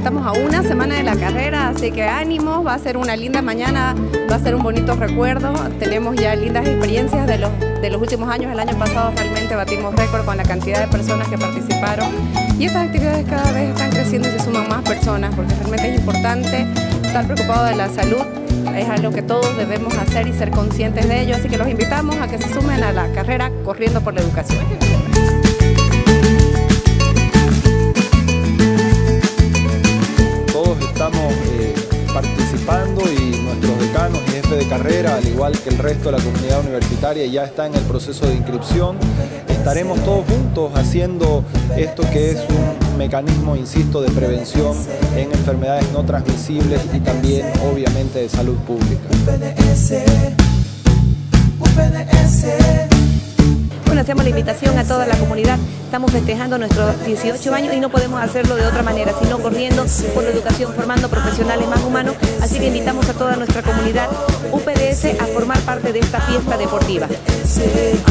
estamos a una semana de la carrera, así que ánimo, va a ser una linda mañana, va a ser un bonito recuerdo. Tenemos ya lindas experiencias de los últimos años. El año pasado realmente batimos récord con la cantidad de personas que participaron. Y estas actividades cada vez están creciendo y se suman más personas, porque realmente es importante estar preocupado de la salud. Es algo que todos debemos hacer y ser conscientes de ello. Así que los invitamos a que se sumen a la carrera Corriendo por la Educación. Estamos participando y nuestros decanos y jefes de carrera, al igual que el resto de la comunidad universitaria, ya está en el proceso de inscripción. Estaremos todos juntos haciendo esto que es un mecanismo, insisto, de prevención en enfermedades no transmisibles y también, obviamente, de salud pública. Bueno, hacemos la invitación a toda la comunidad. Estamos festejando nuestros 18 años y no podemos hacerlo de otra manera, sino corriendo por la educación, formando profesionales más humanos. Así que invitamos a toda nuestra comunidad UPDS a formar parte de esta fiesta deportiva.